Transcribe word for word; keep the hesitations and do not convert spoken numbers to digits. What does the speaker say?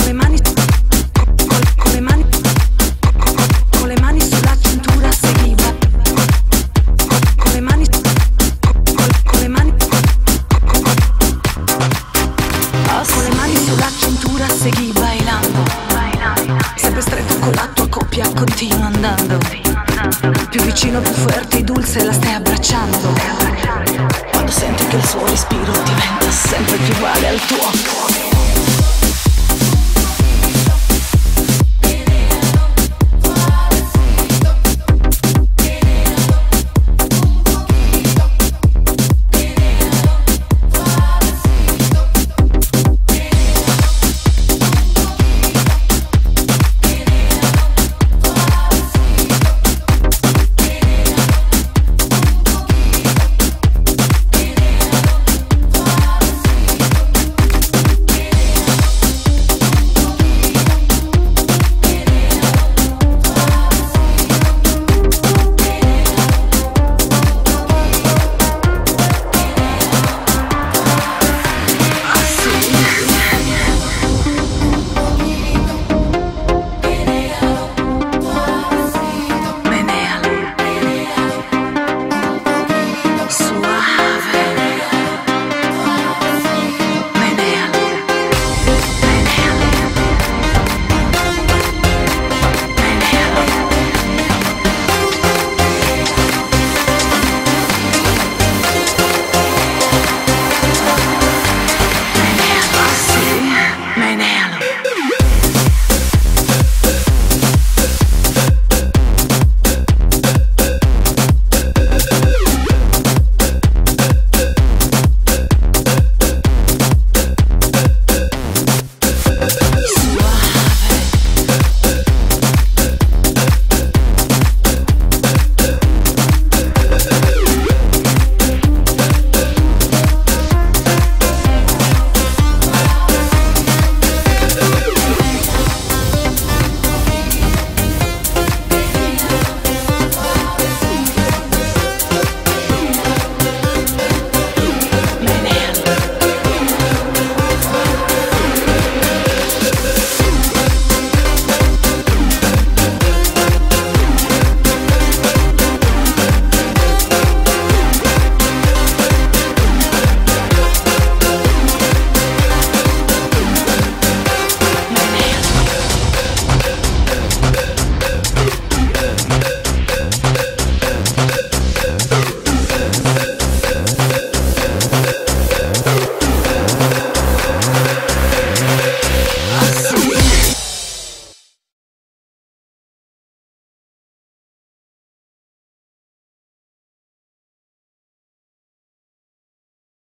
le mani, con, con le mani, con le mani sulla cintura seguiva, con, con le mani, con, con le mani, con, con le mani sulla cintura segui bailando, sempre stretto con la tua coppia, continua andando, più vicino, più forte e dulce la stai abbracciando, quando senti che il suo respiro diventa sempre più uguale al tuo.